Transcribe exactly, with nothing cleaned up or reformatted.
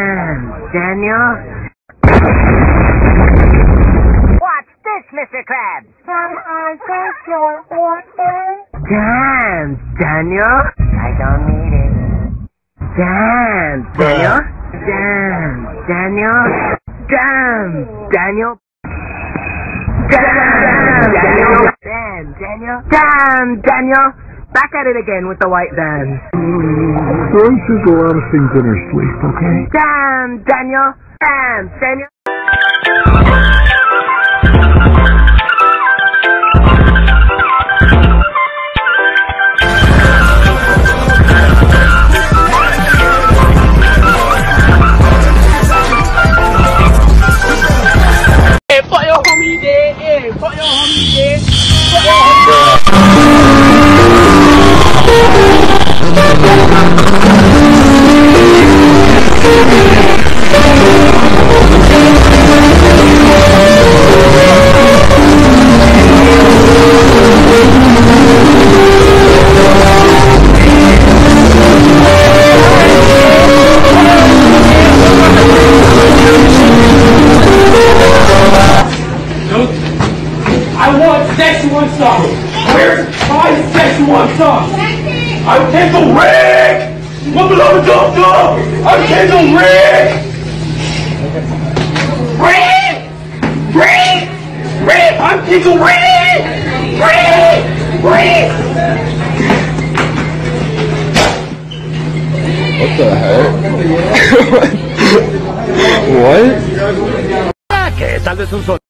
Damn, Daniel. What's this, Mister Krabs? Can I take your order? Damn, Daniel. I don't need it. Damn, Daniel. Damn, Daniel. Damn, Daniel. Damn, Daniel. Damn, Daniel. Damn, Daniel. Back at it again with the white van. Girl says a lot of things in her sleep, okay? Damn, Daniel. Damn, Daniel. Hey, fuck your homie there. Hey, fuck your homie there. Fuck your homie. I want sexual stuff. Where's my sexual stuff? I'm Kendall Rick! What below the dog dog? I'm Kendall Rick! Rick! Rick! Rick! I'm Kendall Rick! Rick! Rick! What the heck? What? Que tal vez un sol.